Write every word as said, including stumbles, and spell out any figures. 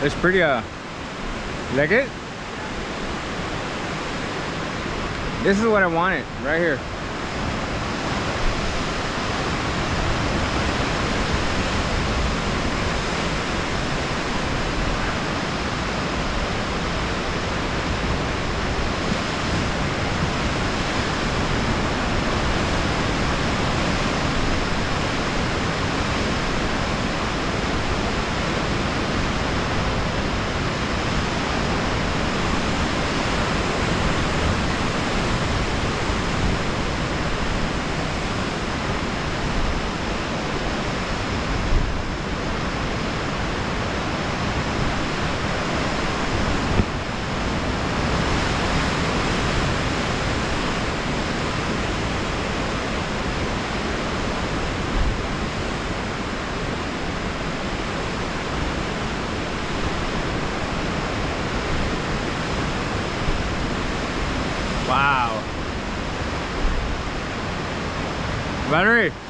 It's pretty, uh, you like it? This is what I wanted, right here. Wow. Battery.